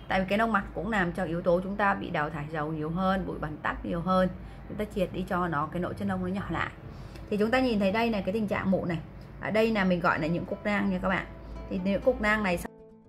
Tại vì cái nông mặt cũng làm cho yếu tố chúng ta bị đào thải dầu nhiều hơn, bụi bẩn tắc nhiều hơn. Chúng ta triệt đi cho nó cái lỗ chân lông nó nhỏ lại. Thì chúng ta nhìn thấy đây này, cái tình trạng mụn này. Ở đây là mình gọi là những cục nang nha các bạn. Thì những cục nang này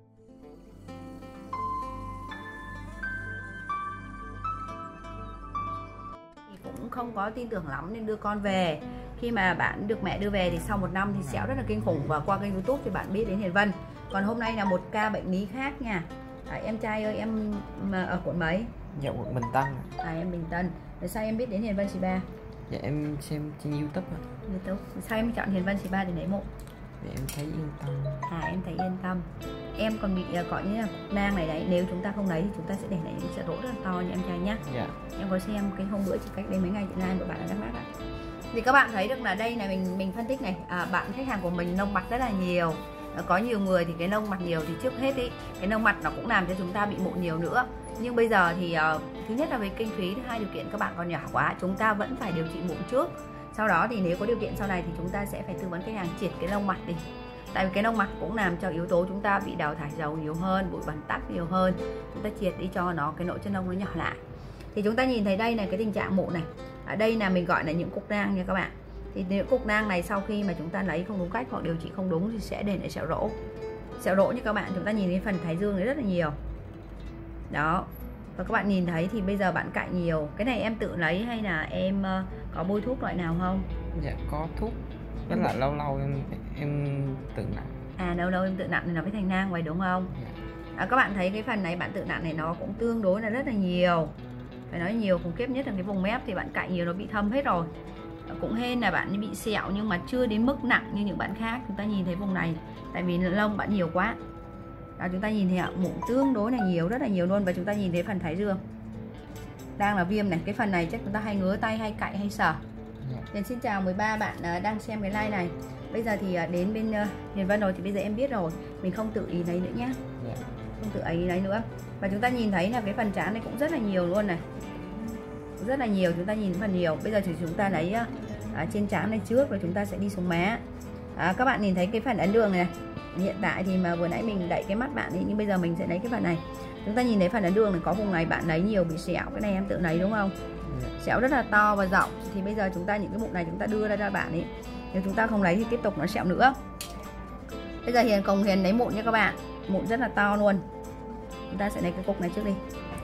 thì cũng không có tin tưởng lắm nên đưa con về. Khi mà bạn được mẹ đưa về thì sau 1 năm thì sẹo rất là kinh khủng, và qua kênh YouTube thì bạn biết đến Hiền Vân. Còn hôm nay là một ca bệnh lý khác nha. Em trai ơi, em ở quận mấy? Dạ quận Bình Tân. Em Bình Tân. Rồi sao em biết đến Hiền Vân Spa? Dạ em xem trên YouTube. YouTube. Sao em chọn Hiền Vân Spa để lấy mụn? Để em thấy yên tâm. Em thấy yên tâm. Em còn bị gọi như là cục nang này đấy, nếu chúng ta không lấy thì chúng ta sẽ để lại những sẹo rỗ rất là to nha em trai nhá. Dạ. Em có xem cái hôm bữa chỉ cách đây mấy ngày chị Lan của bạn ở Đắk Lắk ạ. Thì các bạn thấy được là đây này, mình phân tích này, bạn khách hàng của mình nông mặt rất là nhiều. Có nhiều người thì cái nông mặt nhiều thì trước hết ý, cái nông mặt nó cũng làm cho chúng ta bị mụn nhiều nữa. Nhưng bây giờ thì thứ nhất là về kinh phí, thứ hai điều kiện các bạn còn nhỏ quá, chúng ta vẫn phải điều trị mụn trước. Sau đó thì nếu có điều kiện sau này thì chúng ta sẽ phải tư vấn khách hàng triệt cái nông mặt đi. Tại vì cái nông mặt cũng làm cho yếu tố chúng ta bị đào thải dầu nhiều hơn, bụi bẩn tắc nhiều hơn. Chúng ta triệt đi cho nó cái lỗ chân lông nó nhỏ lại. Thì chúng ta nhìn thấy đây này, cái tình trạng mụn này. Ở đây là mình gọi là những cục nang nha các bạn. Thì những cục nang này sau khi mà chúng ta lấy không đúng cách hoặc điều trị không đúng thì sẽ để lại sẹo rỗ. Sẹo rỗ như các bạn, chúng ta nhìn thấy phần thái dương đấy rất là nhiều. Đó. Và các bạn nhìn thấy thì bây giờ bạn cạy nhiều. Cái này em tự lấy hay là em có bôi thuốc loại nào không? Dạ có thuốc. Rất là lâu lâu em tự nặng. Lâu lâu em tự nặng thì nó mới thành nang vậy đúng không? Dạ. Các bạn thấy cái phần này bạn tự nặng này nó cũng tương đối là rất là nhiều. Phải nói nhiều, khủng khiếp nhất là cái vùng mép thì bạn cạy nhiều nó bị thâm hết rồi. Cũng hên là bạn bị sẹo nhưng mà chưa đến mức nặng như những bạn khác. Chúng ta nhìn thấy vùng này tại vì lông bạn nhiều quá. Đó, chúng ta nhìn thấy mụn tương đối là nhiều, rất là nhiều luôn. Và chúng ta nhìn thấy phần thái dương đang là viêm này. Cái phần này chắc chúng ta hay ngứa tay, hay cạy, hay sờ. Nên xin chào 13 bạn đang xem cái live này. Bây giờ thì đến bên Hiền Vân rồi thì bây giờ em biết rồi, mình không tự ý lấy nữa nhé. Không tự ý lấy nữa. Và chúng ta nhìn thấy là cái phần trán này cũng rất là nhiều luôn này, rất là nhiều. Chúng ta nhìn phần nhiều. Bây giờ thì chúng ta lấy trên trán này trước rồi chúng ta sẽ đi xuống má. Các bạn nhìn thấy cái phần ấn đường này, hiện tại thì mà vừa nãy mình đẩy cái mắt bạn đi, nhưng bây giờ mình sẽ lấy cái phần này. Chúng ta nhìn thấy phần ấn đường này, có vùng này bạn lấy nhiều bị sẹo, cái này em tự lấy đúng không? Sẹo rất là to và rộng. Thì bây giờ chúng ta những cái mụn này chúng ta đưa ra cho bạn ấy. Nếu chúng ta không lấy thì tiếp tục nó sẹo nữa. Bây giờ Hiền lấy mụn nha các bạn. Mụn rất là to luôn. Chúng ta sẽ lấy cái cục này trước đi.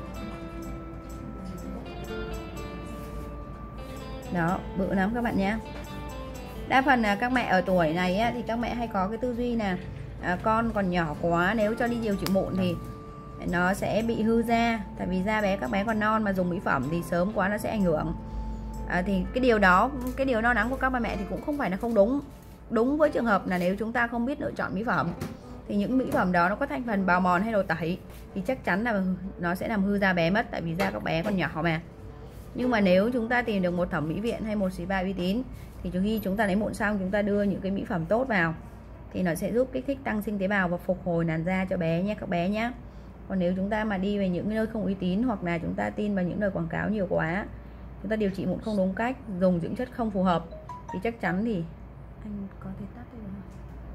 Đó, bự lắm các bạn nhé. Đa phần là các mẹ ở tuổi này á, thì các mẹ hay có cái tư duy là con còn nhỏ quá, nếu cho đi điều trị mụn thì nó sẽ bị hư da. Tại vì da bé, các bé còn non mà dùng mỹ phẩm thì sớm quá nó sẽ ảnh hưởng. Thì cái điều lo lắng của các bà mẹ thì cũng không phải là không đúng. Đúng với trường hợp là nếu chúng ta không biết lựa chọn mỹ phẩm thì những mỹ phẩm đó nó có thành phần bào mòn hay đồ tẩy thì chắc chắn là nó sẽ làm hư da bé mất. Tại vì da các bé còn nhỏ mà. Nhưng mà nếu chúng ta tìm được một thẩm mỹ viện hay một spa uy tín thì khi chúng ta lấy mụn xong chúng ta đưa những cái mỹ phẩm tốt vào thì nó sẽ giúp kích thích tăng sinh tế bào và phục hồi làn da cho bé nhé các bé nhé. Còn nếu chúng ta mà đi về những nơi không uy tín hoặc là chúng ta tin vào những lời quảng cáo nhiều quá, chúng ta điều trị mụn không đúng cách, dùng dưỡng chất không phù hợp thì chắc chắn thì anh có thể tắt đây không?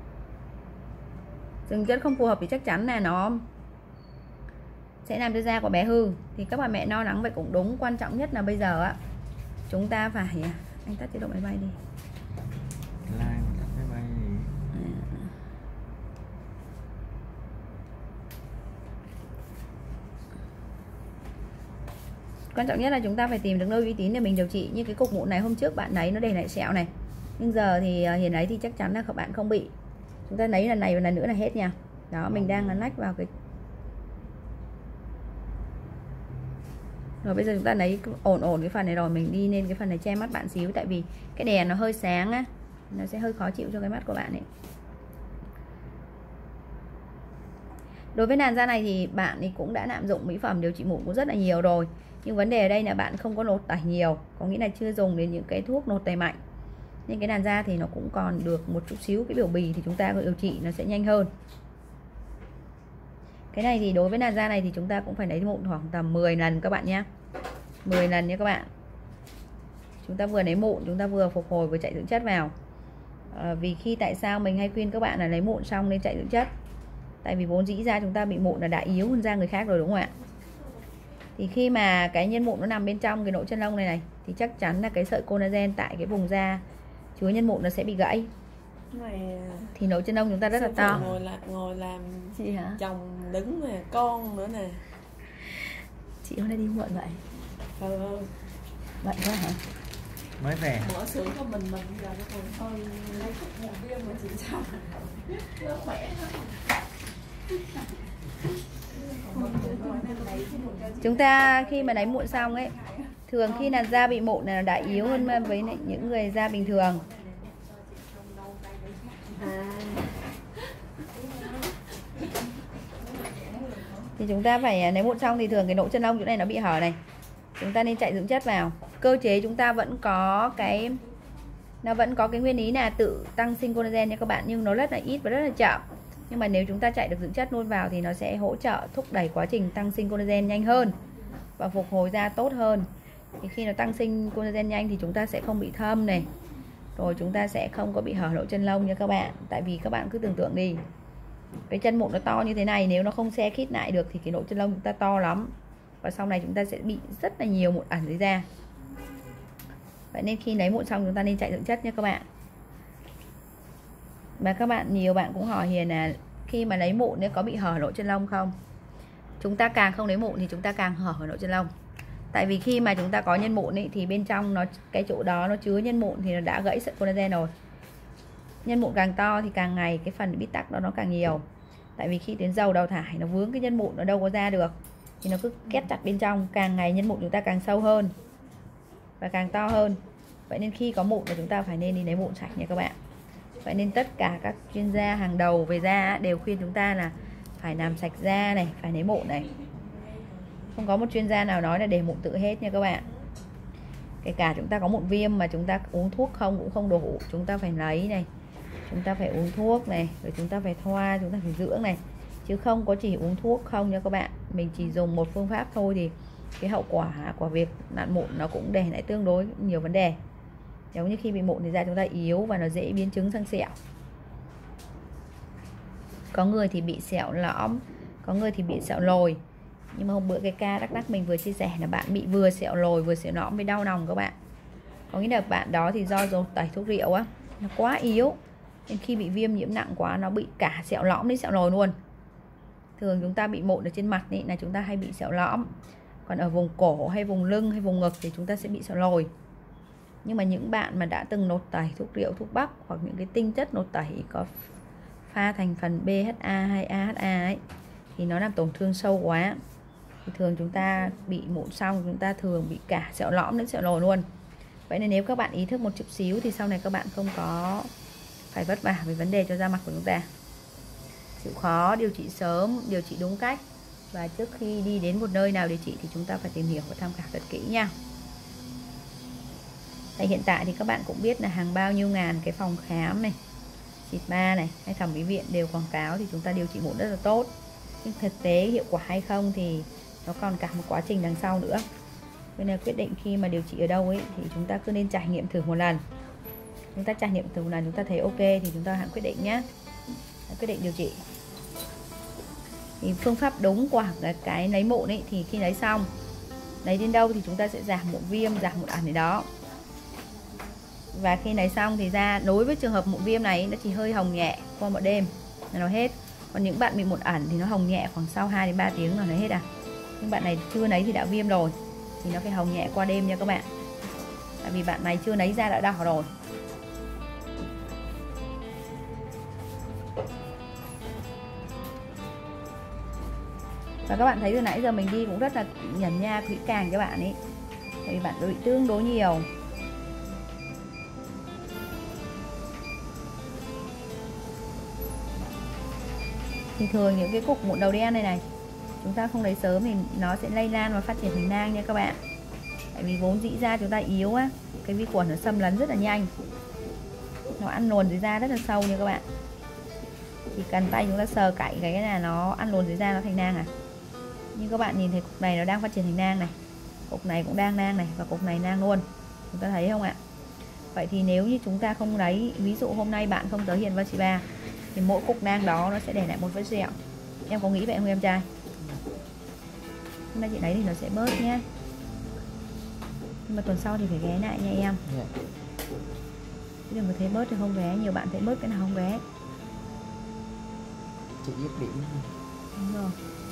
Dưỡng chất không phù hợp thì chắc chắn là nó sẽ làm cho da của bé hư. Thì các bà mẹ lo lắng vậy cũng đúng. Quan trọng nhất là bây giờ á, chúng ta phải anh tắt chế độ máy bay đi. Quan trọng nhất là chúng ta phải tìm được nơi uy tín để mình điều trị. Như cái cục mụn này hôm trước bạn lấy nó để lại sẹo này, nhưng giờ thì Hiền ấy thì chắc chắn là các bạn không bị. Chúng ta lấy lần này và lần nữa là hết nha. Đó, mình đang lách vào cái. Rồi bây giờ chúng ta lấy ổn cái phần này rồi mình đi lên cái phần này che mắt bạn xíu. Tại vì cái đèn nó hơi sáng á, nó sẽ hơi khó chịu cho cái mắt của bạn ấy. Đối với làn da này thì bạn ấy cũng đã lạm dụng mỹ phẩm điều trị mụn cũng rất là nhiều rồi. Nhưng vấn đề ở đây là bạn không có nốt tẩy nhiều, có nghĩa là chưa dùng đến những cái thuốc nốt tẩy mạnh. Nên cái làn da thì nó cũng còn được một chút xíu cái biểu bì thì chúng ta có điều trị nó sẽ nhanh hơn. Cái này thì đối với làn da này thì chúng ta cũng phải lấy mụn khoảng tầm 10 lần các bạn nhé. 10 lần nha các bạn. Chúng ta vừa lấy mụn, chúng ta vừa phục hồi vừa chạy dưỡng chất vào. Vì tại sao mình hay khuyên các bạn là lấy mụn xong nên chạy dưỡng chất. Tại vì vốn dĩ da chúng ta bị mụn là đã yếu hơn da người khác rồi đúng không ạ? Thì khi mà cái nhân mụn nó nằm bên trong cái lỗ chân lông này này thì chắc chắn là cái sợi collagen tại cái vùng da chứa nhân mụn nó sẽ bị gãy. Này, thì lỗ chân lông chúng ta rất là to. Ngồi làm chị hả? chồng đứng nè, con nữa nè. Chị hôm nay đi muộn vậy? Bận quá hả? Mới về. Mở xưởng cho mình giờ nó còn thôi lấy thuốc một viên mà chị sao nó khỏe lắm. Chúng ta khi mà lấy mụn xong ấy, thường khi là da bị mụn là đã yếu hơn với những người da bình thường. Thì chúng ta phải lấy mụn xong thì thường cái lỗ chân lông chỗ này nó bị hở này, chúng ta nên chạy dưỡng chất vào. Cơ chế chúng ta vẫn có cái nguyên lý là tự tăng sinh collagen nha các bạn, nhưng nó rất là ít và rất là chậm. Nhưng mà nếu chúng ta chạy được dưỡng chất luôn vào thì nó sẽ hỗ trợ thúc đẩy quá trình tăng sinh collagen nhanh hơn và phục hồi da tốt hơn. Thì khi nó tăng sinh collagen nhanh thì chúng ta sẽ không bị thâm này, rồi chúng ta sẽ không có bị hở lỗ chân lông nha các bạn. Tại vì các bạn cứ tưởng tượng đi, cái chân mụn nó to như thế này, nếu nó không se khít lại được thì cái lỗ chân lông chúng ta to lắm, và sau này chúng ta sẽ bị rất là nhiều mụn ẩn dưới da. Vậy nên khi lấy mụn xong chúng ta nên chạy dưỡng chất nha các bạn. Mà các bạn, nhiều bạn cũng hỏi Hiền là khi mà lấy mụn nếu có bị hở lỗ chân lông không? Chúng ta càng không lấy mụn thì chúng ta càng hở lỗ chân lông. Tại vì khi mà chúng ta có nhân mụn ấy, thì bên trong cái chỗ đó nó chứa nhân mụn thì nó đã gãy sợi collagen rồi. Nhân mụn càng to thì càng ngày cái phần bít tắc đó nó càng nhiều. Tại vì khi tuyến dầu đào thải nó vướng cái nhân mụn nó đâu có ra được, thì nó cứ kết chặt bên trong, càng ngày nhân mụn chúng ta càng sâu hơn và càng to hơn. Vậy nên khi có mụn thì chúng ta phải nên đi lấy mụn sạch nha các bạn. Vậy nên tất cả các chuyên gia hàng đầu về da đều khuyên chúng ta là phải làm sạch da này, phải lấy mụn này. Không có một chuyên gia nào nói là để mụn tự hết nha các bạn. Kể cả chúng ta có mụn viêm mà chúng ta uống thuốc không cũng không đủ, chúng ta phải lấy này, chúng ta phải uống thuốc này, rồi chúng ta phải thoa, chúng ta phải dưỡng này, chứ không có chỉ uống thuốc không nha các bạn. Mình chỉ dùng một phương pháp thôi thì cái hậu quả của việc nặn mụn nó cũng để lại tương đối nhiều vấn đề. Giống như khi bị mụn thì da chúng ta yếu và nó dễ biến chứng sang sẹo. Có người thì bị sẹo lõm, có người thì bị sẹo lồi. Nhưng mà hôm bữa cái ca Đắk Lắk mình vừa chia sẻ là bạn bị vừa sẹo lồi vừa sẹo lõm với đau nòng các bạn. Có nghĩa là bạn đó thì do dồn tẩy thuốc rượu á, nó quá yếu, nên khi bị viêm nhiễm nặng quá nó bị cả sẹo lõm đến sẹo lồi luôn. Thường chúng ta bị mụn ở trên mặt ấy, là chúng ta hay bị sẹo lõm. Còn ở vùng cổ hay vùng lưng hay vùng ngực thì chúng ta sẽ bị sẹo lồi. Nhưng mà những bạn mà đã từng nột tẩy thuốc rượu, thuốc bắc hoặc những cái tinh chất nột tẩy có pha thành phần BHA hay AHA ấy, thì nó làm tổn thương sâu quá, thì thường chúng ta bị mụn xong chúng ta thường bị cả sẹo lõm đến sẹo lồi luôn. Vậy nên nếu các bạn ý thức một chút xíu thì sau này các bạn không có phải vất vả về vấn đề cho da mặt của chúng ta. Chịu khó, điều trị sớm, điều trị đúng cách. Và trước khi đi đến một nơi nào điều trị thì chúng ta phải tìm hiểu và tham khảo thật kỹ nha. Tại hiện tại thì các bạn cũng biết là hàng bao nhiêu ngàn cái phòng khám này, xịt ba này hay thẩm mỹ viện đều quảng cáo thì chúng ta điều trị mụn rất là tốt. Nhưng thực tế hiệu quả hay không thì nó còn cả một quá trình đằng sau nữa. Nên là quyết định khi mà điều trị ở đâu ấy thì chúng ta cứ nên trải nghiệm thử một lần. Chúng ta trải nghiệm thử một lần, chúng ta thấy ok thì chúng ta hãy quyết định nhé, quyết định điều trị. Thì phương pháp đúng của cái lấy mụn ấy thì khi lấy xong, lấy đến đâu thì chúng ta sẽ giảm mụn viêm, giảm mụn ẩn ở đó. Và khi lấy xong thì da, đối với trường hợp mụn viêm này nó chỉ hơi hồng nhẹ qua một đêm là nó hết. Còn những bạn bị mụn ẩn thì nó hồng nhẹ khoảng sau 2 đến 3 tiếng là nó hết à. Nhưng bạn này chưa lấy thì đã viêm rồi thì nó phải hồng nhẹ qua đêm nha các bạn. Tại vì bạn này chưa lấy da đã đỏ rồi. Và các bạn thấy từ nãy giờ mình đi cũng rất là nhẩn nha, kỹ càng các bạn ấy. Tại vì bạn bị tương đối nhiều. Thì thường những cái cục mụn đầu đen này chúng ta không lấy sớm thì nó sẽ lây lan và phát triển thành nang nha các bạn. Tại vì vốn dĩ da chúng ta yếu á, cái vi khuẩn nó xâm lấn rất là nhanh, nó ăn luồn dưới da rất là sâu nha các bạn. Chỉ cần tay chúng ta sờ cạy cái là nó ăn luồn dưới da, nó thành nang à. Nhưng các bạn nhìn thấy cục này nó đang phát triển thành nang này, cục này cũng đang nang này, và cục này nang luôn, chúng ta thấy không ạ? Vậy thì nếu như chúng ta không lấy, ví dụ hôm nay bạn không tới Hiền và chị Ba, thì mỗi cục nang đó nó sẽ để lại một vết sẹo. Em có nghĩ vậy không em trai? Hôm nay chị lấy thì nó sẽ bớt nhé. Nhưng mà tuần sau thì phải ghé lại nha em. Chứ đừng có thấy bớt thì không ghé. Nhiều bạn thấy bớt cái nào không ghé. Chị dứt điểm. Đúng rồi.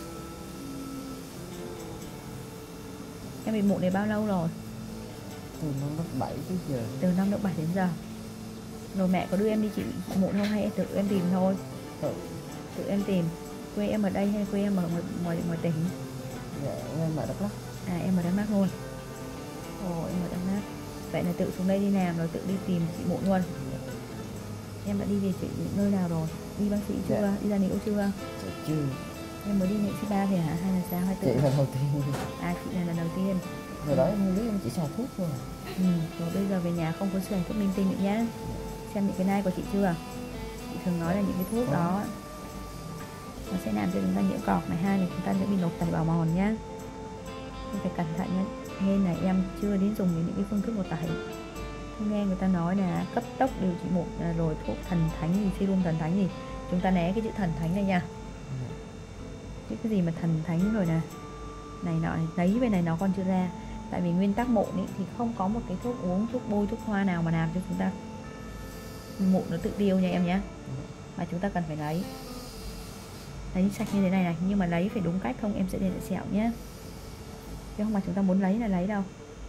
Em bị mụn này bao lâu rồi? Từ năm lớp 7 tới giờ. Từ năm lớp 7 đến giờ. Rồi mẹ có đưa em đi trị mụn không hay tự em tìm thôi? Tự em tìm. Quê em ở đây hay quê em ở ngoài tỉnh? Dạ em ở Đắk Lắk. À em ở Đắk Lắk luôn. Ồ em ở Đắk Lắk. Vậy là tự xuống đây đi làm rồi tự đi tìm chị mụn luôn. Em đã đi về chị nơi nào rồi? Đi bác sĩ chưa? Dạ. Đi ra liễu chưa? Dạ chưa. Em mới đi nghệ sĩ ba thì hả? Hay là sao? Hay tự? Chị là đầu tiên. À chị là lần đầu tiên. Rồi đó em biết em chỉ xài thuốc thôi. Rồi bây giờ về nhà không có xài thuốc linh tinh nữa nhá. Xem những cái này của chị chưa? Chị thường nói là những cái thuốc đó nó sẽ làm cho chúng ta nhiễm cọc này, hai là chúng ta sẽ bị lột tẩy bào mòn nhá. Nên phải cẩn thận nhé. Nên là em chưa đến dùng những cái phương thức lột tẩy. Không nghe người ta nói là cấp tốc điều trị mụn rồi thuốc thần thánh gì, serum thần thánh gì, chúng ta né cái chữ thần thánh này nha. Chứ cái gì mà thần thánh rồi nè này nọ này, lấy bên này nó còn chưa ra. Tại vì nguyên tắc mụn ý, thì không có một cái thuốc uống, thuốc bôi, thuốc thoa nào mà làm cho chúng ta mụn nó tự tiêu nha em nhé. Mà chúng ta cần phải lấy sạch như thế này này, nhưng mà lấy phải đúng cách không em sẽ để lại sẹo nhé. Chứ không mà chúng ta muốn lấy là lấy đâu.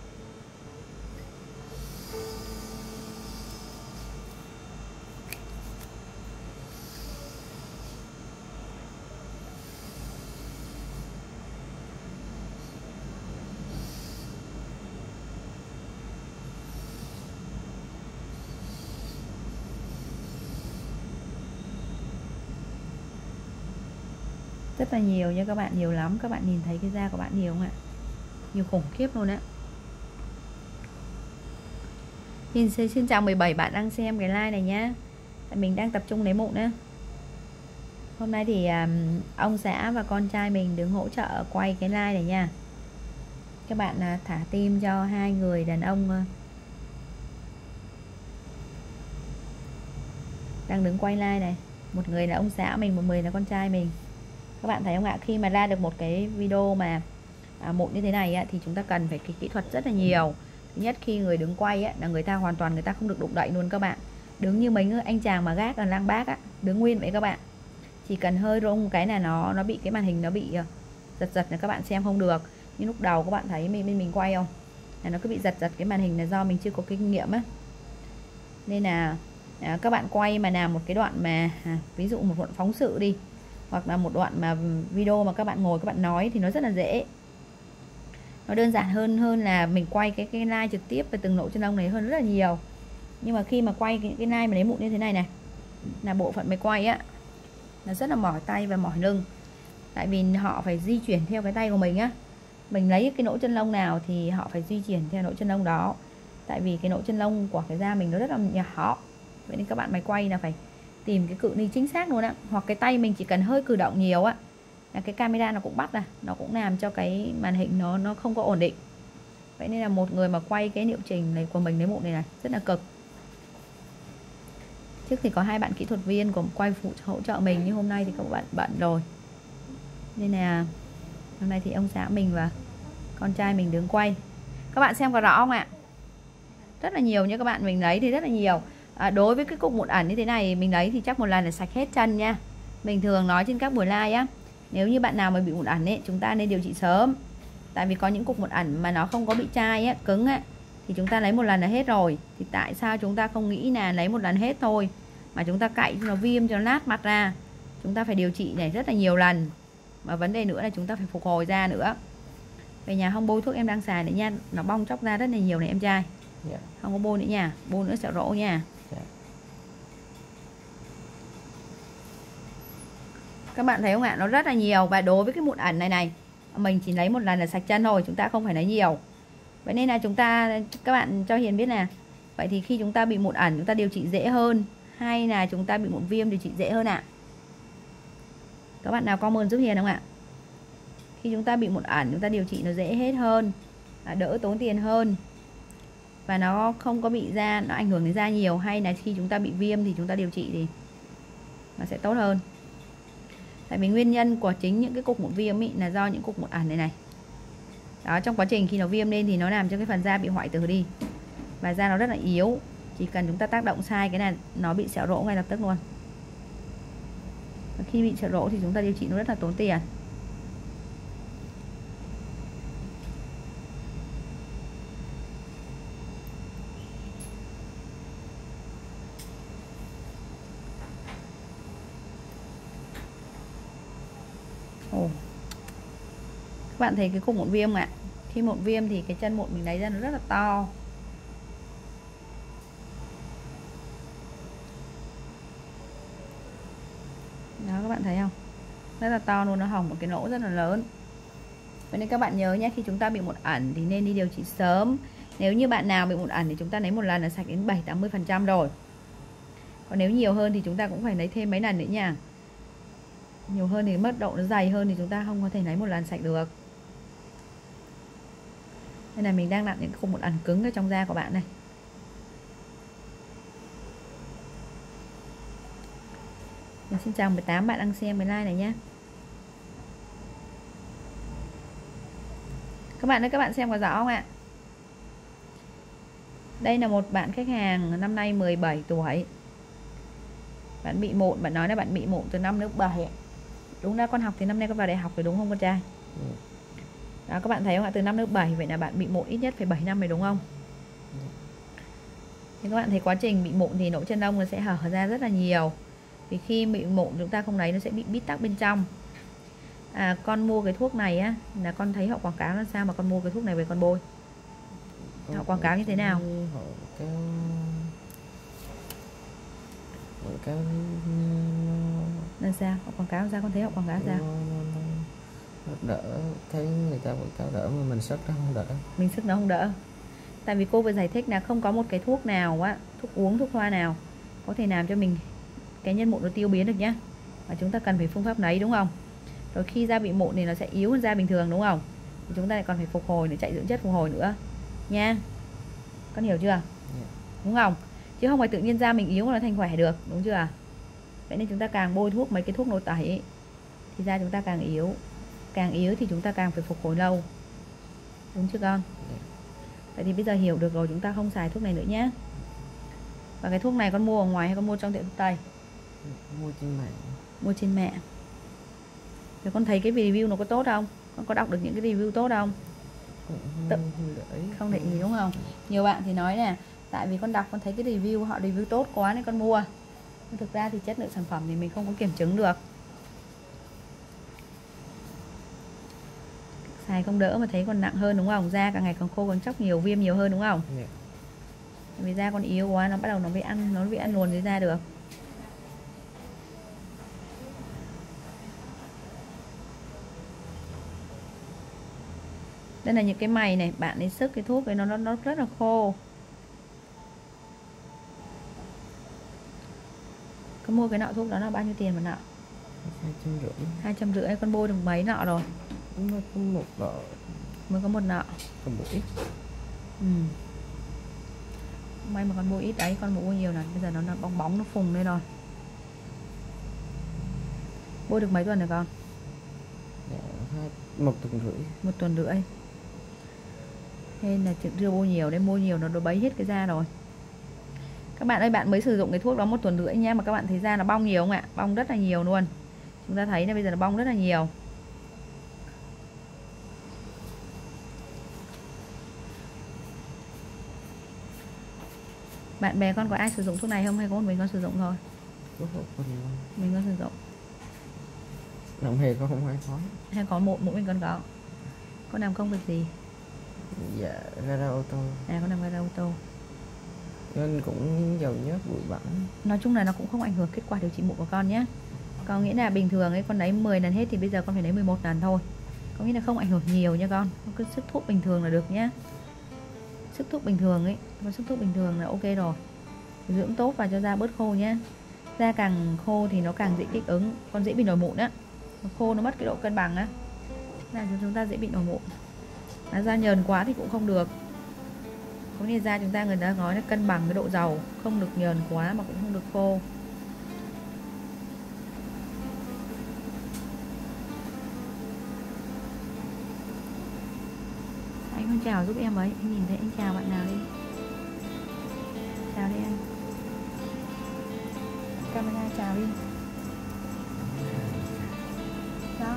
Rất là nhiều nha các bạn, nhiều lắm. Các bạn nhìn thấy cái da của bạn nhiều không ạ? Nhiều khủng khiếp luôn á. Xin chào 17 bạn đang xem cái live này nhá. Tại mình đang tập trung lấy mụn á. Hôm nay thì ông xã và con trai mình đứng hỗ trợ quay cái live này nha. Các bạn thả tim cho hai người đàn ông đang đứng quay live này. Một người là ông xã mình, một người là con trai mình. Các bạn thấy không ạ? Khi mà ra được một cái video mà mụn như thế này á, thì chúng ta cần phải cái kỹ thuật rất là nhiều. Thứ nhất, khi người đứng quay á, là người ta hoàn toàn người ta không được động đậy luôn các bạn. Đứng như mấy anh chàng mà gác là lang bác á, đứng nguyên vậy các bạn. Chỉ cần hơi rung cái là nó bị cái màn hình nó bị giật là các bạn xem không được. Như lúc đầu các bạn thấy mình quay không? Là nó cứ bị giật cái màn hình là do mình chưa có kinh nghiệm á. Nên là các bạn quay mà làm một cái đoạn mà ví dụ một đoạn phóng sự đi, hoặc là một đoạn mà video mà các bạn ngồi các bạn nói thì nó rất là dễ. Nó đơn giản hơn là mình quay cái live trực tiếp về từng lỗ chân lông này hơn rất là nhiều. Nhưng mà khi mà quay cái live mà lấy mụn như thế này này, là bộ phận máy quay á, nó rất là mỏi tay và mỏi lưng. Tại vì họ phải di chuyển theo cái tay của mình á. Mình lấy cái lỗ chân lông nào thì họ phải di chuyển theo lỗ chân lông đó. Tại vì cái lỗ chân lông của cái da mình nó rất là nhỏ. Vậy nên các bạn máy quay là phải tìm cái cự ly chính xác luôn á. Hoặc cái tay mình chỉ cần hơi cử động nhiều á, là cái camera nó cũng bắt ra, nó cũng làm cho cái màn hình nó không có ổn định. Vậy nên là một người mà quay cái liệu trình này của mình lấy mụn này rất là cực. Trước thì có hai bạn kỹ thuật viên của quay phụ hỗ trợ mình, nhưng hôm nay thì các bạn bận rồi. Nên là hôm nay thì ông xã mình và con trai mình đứng quay. Các bạn xem có rõ không ạ? Rất là nhiều nha các bạn, mình lấy thì rất là nhiều. Đối với cái cục mụn ẩn như thế này mình lấy thì chắc một lần là sạch hết chân nha. Mình thường nói trên các buổi live á, nếu như bạn nào mà bị mụn ẩn ấy, chúng ta nên điều trị sớm. Tại vì có những cục mụn ẩn mà nó không có bị chai á, cứng á, thì chúng ta lấy một lần là hết rồi. Thì tại sao chúng ta không nghĩ là lấy một lần hết thôi, mà chúng ta cạy cho nó viêm, cho nó nát mặt ra. Chúng ta phải điều trị này rất là nhiều lần. Mà vấn đề nữa là chúng ta phải phục hồi da nữa. Về nhà không bôi thuốc em đang xài nữa nha, nó bong chóc ra rất là nhiều này em trai. Không có bôi nữa nha, bôi nữa sợ rỗ nha. Các bạn thấy không ạ? Nó rất là nhiều. Và đối với cái mụn ẩn này này, mình chỉ lấy một lần là sạch chân thôi, chúng ta không phải lấy nhiều. Vậy nên là các bạn cho Hiền biết là vậy thì khi chúng ta bị mụn ẩn chúng ta điều trị dễ hơn, hay là chúng ta bị mụn viêm điều trị dễ hơn ạ? Các bạn nào comment giúp Hiền không ạ? Khi chúng ta bị mụn ẩn chúng ta điều trị nó dễ hết hơn, đỡ tốn tiền hơn, và nó không có bị da, nó ảnh hưởng đến da nhiều. Hay là khi chúng ta bị viêm thì chúng ta điều trị thì nó sẽ tốt hơn. Tại vì nguyên nhân của chính những cái cục mụn viêm ý là do những cục mụn ẩn này. Đó, trong quá trình khi nó viêm lên thì nó làm cho cái phần da bị hoại tử đi. Và da nó rất là yếu. Chỉ cần chúng ta tác động sai cái này nó bị sẹo rỗ ngay lập tức luôn. Và khi bị sẹo rỗ thì chúng ta điều trị nó rất là tốn tiền. Các bạn thấy cái cục mụn viêm ạ. Khi mụn viêm thì cái chân mụn mình lấy ra nó rất là to. Đó, các bạn thấy không? Rất là to luôn, nó hỏng một cái lỗ rất là lớn. Vậy nên các bạn nhớ nhé, khi chúng ta bị mụn ẩn thì nên đi điều trị sớm. Nếu như bạn nào bị mụn ẩn thì chúng ta lấy một lần là sạch đến 70-80% rồi. Còn nếu nhiều hơn thì chúng ta cũng phải lấy thêm mấy lần nữa nha. Nhiều hơn thì mất độ nó dày hơn thì chúng ta không có thể lấy một lần sạch được. Đây là mình đang nặn những cục mụn ẩn cứng ở trong da của bạn này. Xin chào 18 bạn đang xem cái live này nhé. Các bạn ơi, các bạn xem có rõ không ạ? Đây là một bạn khách hàng năm nay 17 tuổi. Bạn bị mụn, bạn nói là bạn bị mụn từ năm lớp 7. Đúng ra con học thì năm nay con vào đại học rồi đúng không con trai? Đó, các bạn thấy không ạ? Từ năm lớp 7, vậy là bạn bị mụn ít nhất phải 7 năm rồi đúng không? Thì các bạn thấy quá trình bị mụn thì lỗ chân lông nó sẽ hở ra rất là nhiều. Vì khi bị mụn chúng ta không lấy nó sẽ bị bít tắc bên trong. Con mua cái thuốc này á, là con thấy họ quảng cáo là sao mà con mua cái thuốc này về con bôi? Họ quảng cáo như thế nào? Là sao? Họ quảng cáo sao? Con thấy họ quảng cáo sao? Đỡ, thấy người ta quảng cáo đỡ mà mình sức nó không đỡ. Mình sức nó không đỡ. Tại vì cô vừa giải thích là không có một cái thuốc nào á, thuốc uống, thuốc thoa nào có thể làm cho mình cái nhân mụn nó tiêu biến được nhá. Và chúng ta cần phải phương pháp lấy đúng không? Rồi khi da bị mụn thì nó sẽ yếu hơn da bình thường đúng không? Thì chúng ta lại còn phải phục hồi để chạy dưỡng chất phục hồi nữa nha. Con hiểu chưa? Đúng không? Chứ không phải tự nhiên da mình yếu mà nó thành khỏe được, đúng chưa? Vậy nên chúng ta càng bôi thuốc mấy cái thuốc nội tẩy ấy, thì da chúng ta càng yếu. Càng yếu thì chúng ta càng phải phục hồi lâu. Đúng chưa con? Vậy thì bây giờ hiểu được rồi, chúng ta không xài thuốc này nữa nhé. Và cái thuốc này con mua ở ngoài hay con mua trong tiệm thuốc Tây? Mua trên mạng. Mua trên mạng. Rồi con thấy cái review nó có tốt không? Con có đọc được những cái review tốt không? Không để ý đúng không? Nhiều bạn thì nói nè, tại vì con đọc con thấy cái review họ review tốt quá nên con mua. Nhưng thực ra thì chất lượng sản phẩm thì mình không có kiểm chứng được. Xài không đỡ mà thấy còn nặng hơn đúng không? Da càng ngày càng khô, càng chóc nhiều, viêm nhiều hơn đúng không? Vì da con yếu quá nó bắt đầu nó bị ăn luồn dưới da được. Đây là những cái mày này, bạn ấy sức cái thuốc ấy nó rất là khô. Con mua cái nọ thuốc đó là bao nhiêu tiền một nọ? 250. 250, con bôi được mấy nọ rồi? Mới có một nọ. Mới có một nọ. Còn một ít. May mà con bôi ít đấy, con bôi nhiều này, bây giờ nó bong bóng nó phùng lên rồi. Bôi được mấy tuần rồi con? Một tuần rưỡi. 1 tuần rưỡi. Nên là chưa bôi nhiều đấy, bôi nhiều nó bấy hết cái da rồi. Các bạn ơi, bạn mới sử dụng cái thuốc đó 1 tuần rưỡi nha, mà các bạn thấy da nó bong nhiều không ạ? Bong rất là nhiều luôn. Chúng ta thấy là bây giờ nó bong rất là nhiều. Bạn bè con có ai sử dụng thuốc này không hay có một mình con sử dụng thôi? Mình có sử dụng. Đồng hề con không ai có. Hay có mỗi mình con có. Con làm công việc gì? Dạ, gara ô tô. Con làm gara ô tô. Nên cũng dầu nhớt bụi bẩn. Nói chung là nó cũng không ảnh hưởng kết quả điều trị mụn của con nhé. Có nghĩa là bình thường ấy con lấy 10 lần hết thì bây giờ con phải lấy 11 lần thôi. Có nghĩa là không ảnh hưởng nhiều nha con. Con cứ sức thuốc bình thường là được nhé. Sức thuốc bình thường ấy, con sức thuốc bình thường là ok rồi. Dưỡng tốt và cho da bớt khô nhé. Da càng khô thì nó càng dễ kích ứng, con dễ bị nổi mụn á. Nó khô nó mất cái độ cân bằng á, làm cho chúng ta dễ bị nổi mụn. Da nhờn quá thì cũng không được. Có nghĩa da chúng ta người ta nói là cân bằng cái độ dầu, không được nhờn quá mà cũng không được khô. Anh không chào giúp em ấy, anh nhìn thấy anh chào bạn nào đi. Chào đi anh. Camera chào đi. Đó.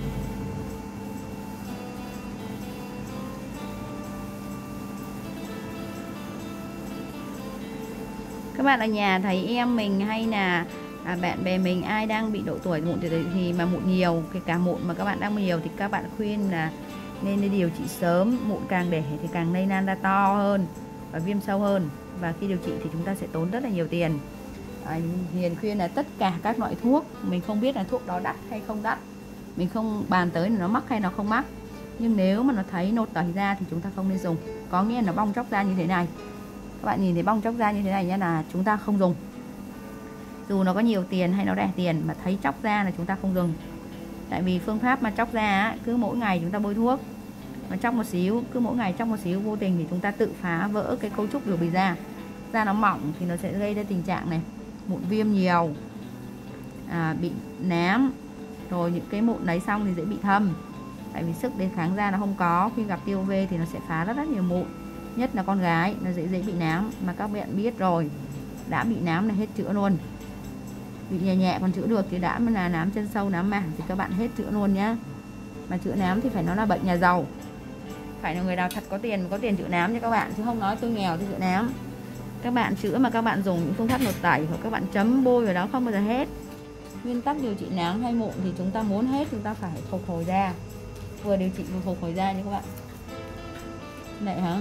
Các bạn ở nhà thấy em mình hay là bạn bè mình ai đang bị độ tuổi mụn thì mà mụn nhiều, kể cả mụn mà các bạn đang nhiều thì các bạn khuyên là nên đi điều trị sớm. Mụn càng để thì càng lây lan ra to hơn và viêm sâu hơn, và khi điều trị thì chúng ta sẽ tốn rất là nhiều tiền. Hiền khuyên là tất cả các loại thuốc, mình không biết là thuốc đó đắt hay không đắt, mình không bàn tới là nó mắc hay nó không mắc, nhưng nếu mà nó thấy nốt tẩy ra thì chúng ta không nên dùng. Có nghĩa là nó bong chóc ra như thế này, các bạn nhìn thấy bong chóc ra như thế này nhé, là chúng ta không dùng. Dù nó có nhiều tiền hay nó rẻ tiền mà thấy chóc ra là chúng ta không dùng. Tại vì phương pháp mà chóc ra cứ mỗi ngày chúng ta bôi thuốc, mà chóc một xíu, cứ mỗi ngày chóc một xíu, vô tình thì chúng ta tự phá vỡ cái cấu trúc biểu bì da. Da nó mỏng thì nó sẽ gây ra tình trạng này, mụn viêm nhiều, bị nám, rồi những cái mụn đấy xong thì dễ bị thâm. Tại vì sức đề kháng da nó không có, khi gặp tia UV thì nó sẽ phá rất nhiều mụn. Nhất là con gái nó dễ bị nám, mà các bạn biết rồi, đã bị nám là hết chữa luôn. Bị nhẹ nhẹ còn chữa được, thì đã mà là nám chân sâu, nám mảng thì các bạn hết chữa luôn nhá. Mà chữa nám thì phải nó là bệnh nhà giàu, phải là người nào thật có tiền chữa nám cho các bạn, chứ không nói tôi nghèo thì chữa nám. Các bạn chữa mà các bạn dùng những phương pháp nột tẩy hoặc các bạn chấm bôi vào đó không bao giờ hết. Nguyên tắc điều trị nám hay mụn thì chúng ta muốn hết chúng ta phải phục hồi da, vừa điều trị vừa phục hồi da nha các bạn. Này hả?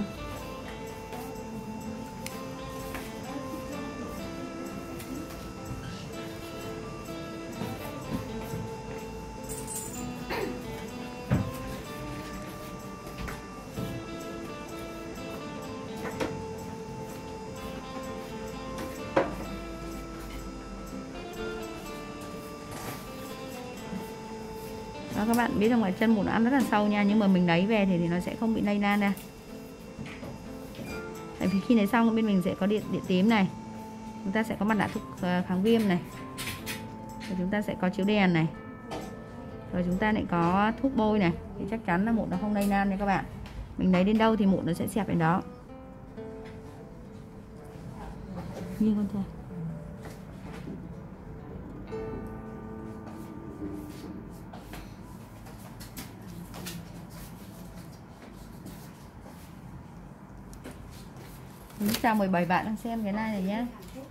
Đó, các bạn biết rằng là chân mụn nó ăn rất là sâu nha, nhưng mà mình lấy về thì nó sẽ không bị lây lan ra. Tại vì khi lấy xong bên mình sẽ có điện tím này, chúng ta sẽ có mặt nạ thuốc kháng viêm này, rồi chúng ta sẽ có chiếu đèn này, rồi chúng ta lại có thuốc bôi này, thì chắc chắn là mụn nó không lây lan nha các bạn. Mình lấy đến đâu thì mụn nó sẽ xẹp đến đó. Nghiêng con trai. Chào 17 bạn đang xem cái này này nhé.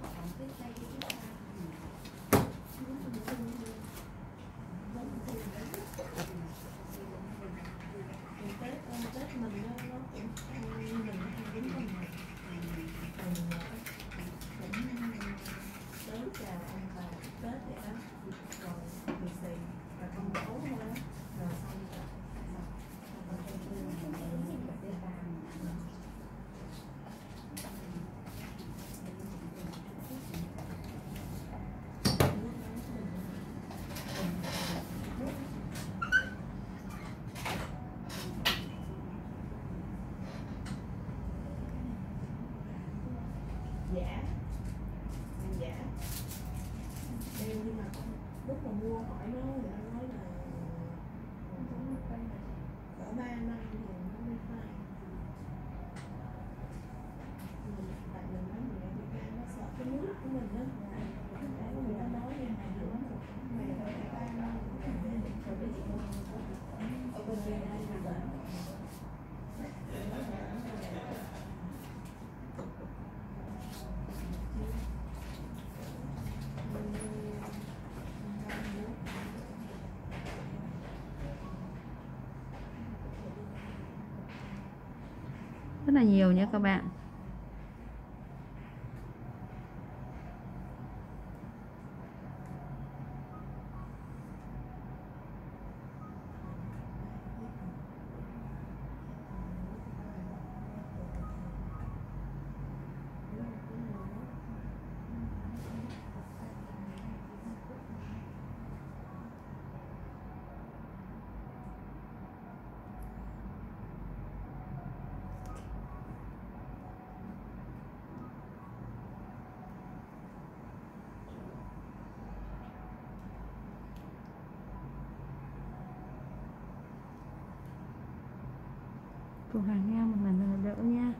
Dạ. Nhưng mà lúc mà mua hỏi nó thì anh nói là cỡ 3 năm thì nó mới phai. Tại mình nói người Việt Nam nó sợ cái nước của mình đó. Tại người ta nói như này nữa, mày phải 3 năm rồi cái gì ở bên đây là bệnh. Rất là nhiều nhé các bạn. Tủ hàng nha, một lần là đỡ nha.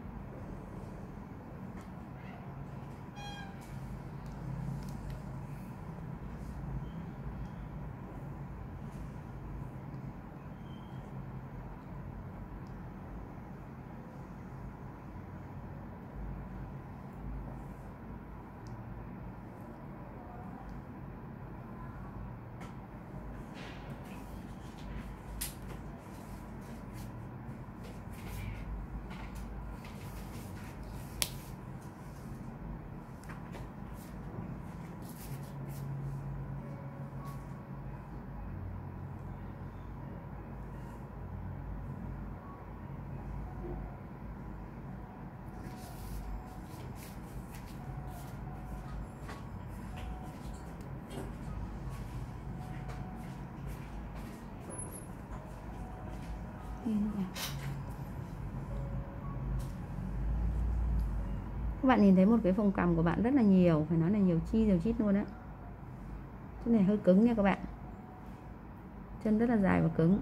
Các bạn nhìn thấy một cái vùng cằm của bạn rất là nhiều, phải nói là nhiều chít luôn á. Cái này hơi cứng nha các bạn. Chân rất là dài và cứng.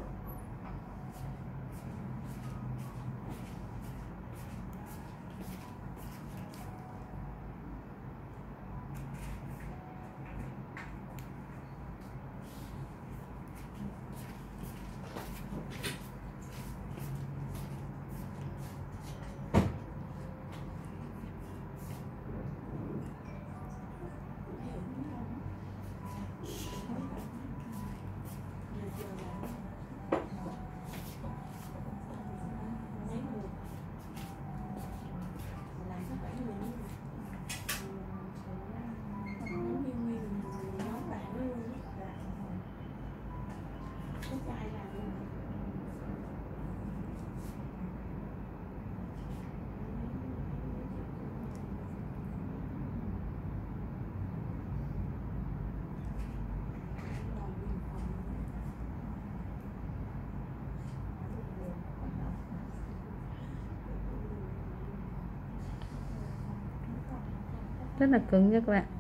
Rất là cứng nha các bạn.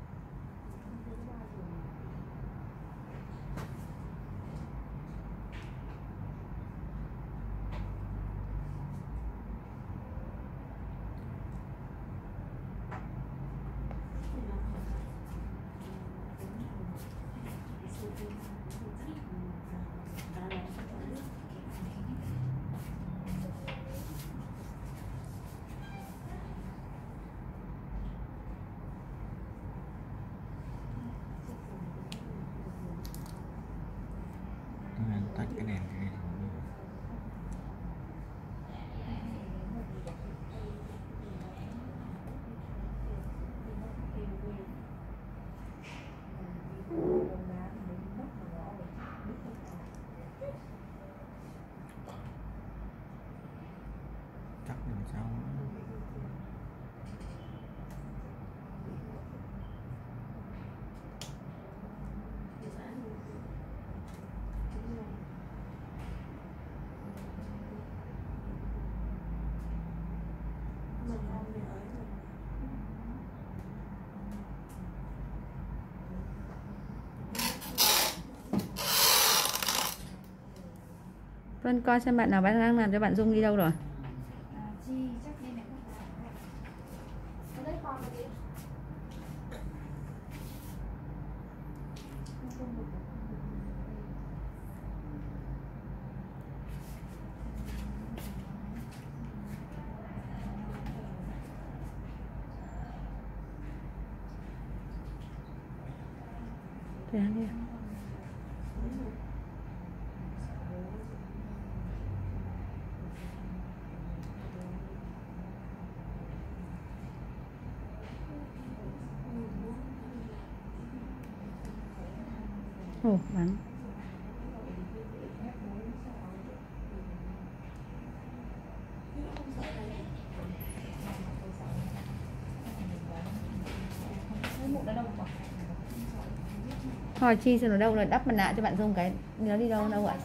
Tắt cái đèn kia. Chắc làm sao Vân coi xem bạn nào đang làm cho bạn Dung đi đâu rồi. Thế đi. Ồ, bắn. Hỏi chi xem nó đâu, là đắp mặt nạ cho bạn Dung cái nó đi đâu ạ?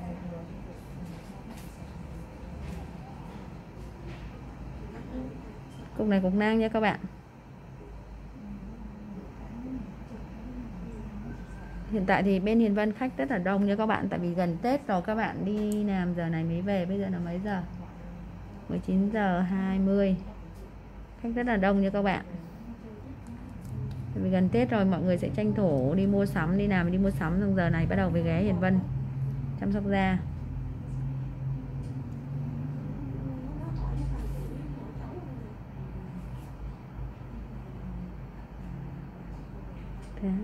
Cục này cục nang nha các bạn. Hiện tại thì bên Hiền Vân khách rất là đông nha các bạn, tại vì gần Tết rồi, các bạn đi làm giờ này mới về. Bây giờ là mấy giờ? 19 giờ 20. Khách rất là đông nha các bạn. Tại vì gần Tết rồi mọi người sẽ tranh thủ đi mua sắm, đi làm đi mua sắm, xong giờ này bắt đầu về ghé Hiền Vân chăm sóc da. Thế.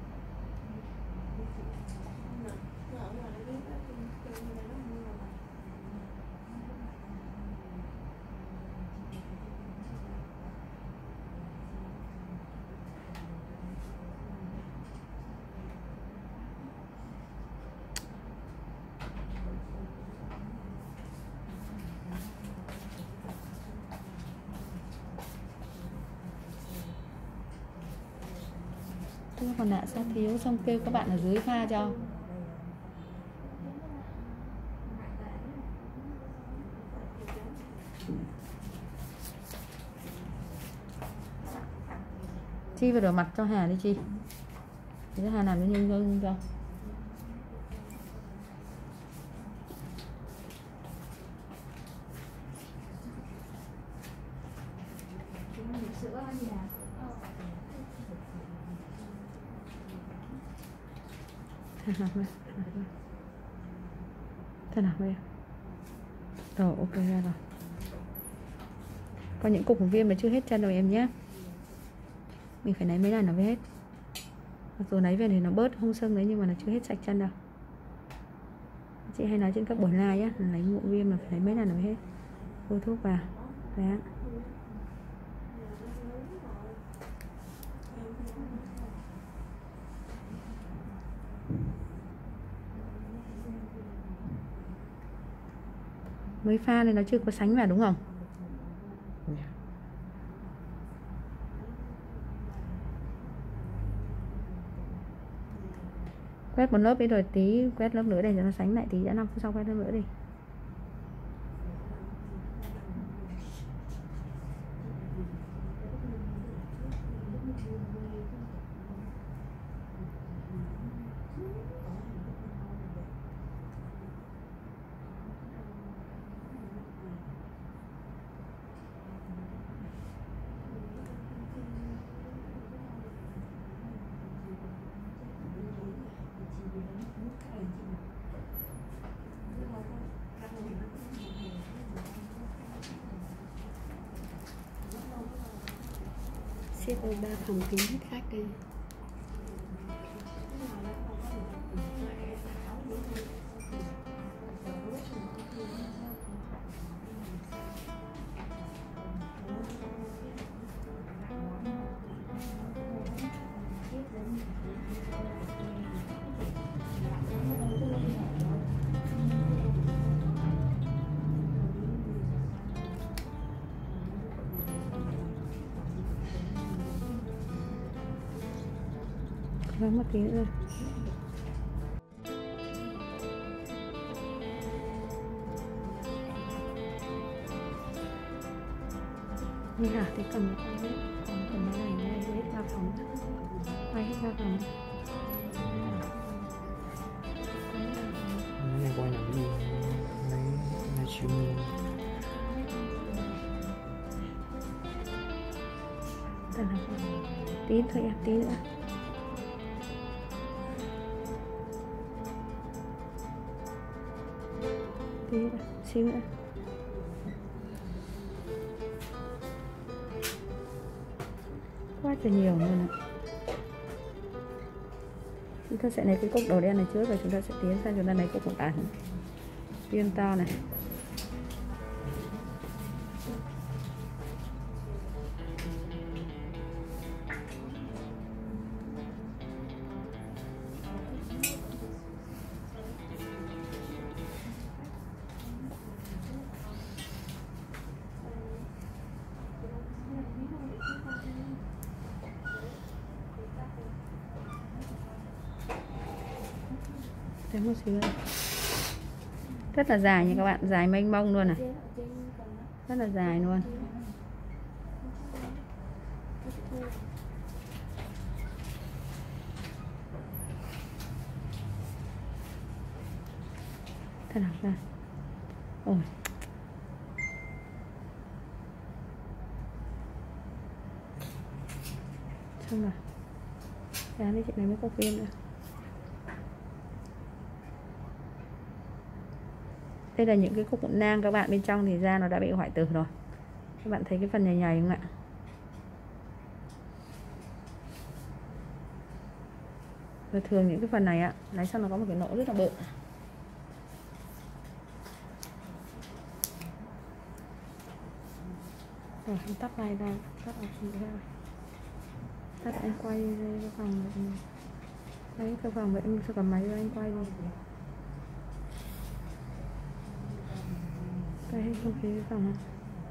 Còn nạ sao thiếu, xong kêu các bạn ở dưới pha cho. Chi vào rửa mặt cho Hà đi Chi. Để cho Hà làm cho nhân cho. Thế nào bây giờ? Rồi ok ra rồi. Có những cục viêm mà chưa hết chân rồi em nhé. Mình phải lấy mấy lần nó mới hết. Mặc dù lấy về thì nó bớt không sưng đấy, nhưng mà nó chưa hết sạch chân đâu. Chị hay nói trên các buổi live á, lấy mụn viêm là phải lấy mấy lần nó mới hết. Bôi thuốc vào. Đấy. Mới pha nên nó chưa có sánh vào đúng không? Quét một lớp đi rồi tí quét lớp nữa để cho nó sánh lại, tí đã 5 phút sau quét lớp nữa đi. Xếp ở 3 phòng kín hết khách đi. Vâng, một tí nữa rồi. Như hả, thì cầm một cái hết. Còn cái này hết 3 phòng. Quay hết 3 phòng. Này quay làm gì? Lấy livestream. Tí thôi em, tí nữa. Tí nữa, xíu nữa. Quá trời nhiều luôn ạ. Chúng ta sẽ lấy cái cục đầu đen này trước, rồi chúng ta sẽ tiến sang chúng ta lấy cục một tàn viên to này. Thêm một xíu này. Rất là dài nha các bạn, dài mênh mông luôn này. Rất là dài luôn. Thật ra ôi xong rồi dán đi chị này mới có viên nữa. Đây là những cái cục nang các bạn, bên trong thì da nó đã bị hoại tử rồi. Các bạn thấy cái phần nhầy nhầy không ạ? Và thường những cái phần này ạ, lấy xong nó có một cái lỗ rất là bự. Rồi em tắt này ra, tắt ở chị ra. Tắt em quay cái phòng vậy. Đấy, cái phòng vậy em sẽ cầm máy ra em quay đi. Quay hết không khí cái phòng này.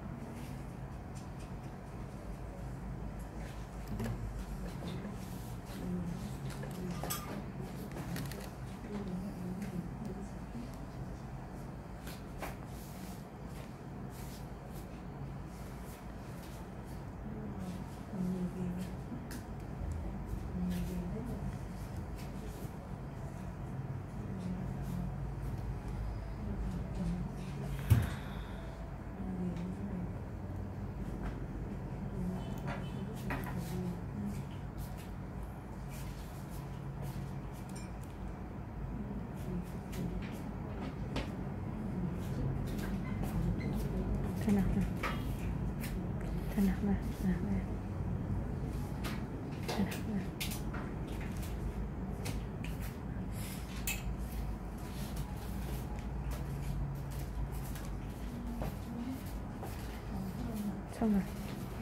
Thế nào này, thế nào này, thế nào này. Xong rồi.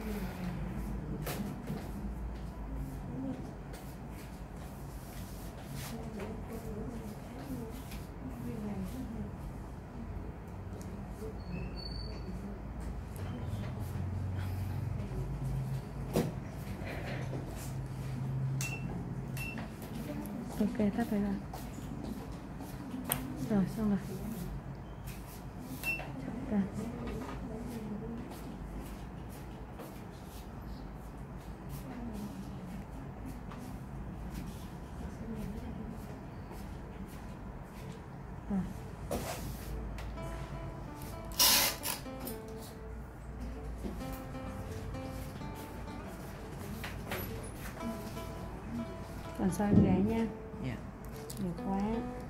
Ok, tắt rồi rồi. Rồi, xong rồi. Rồi. Rồi. Còn sao em gái nha. Dạ. Nhiều quá.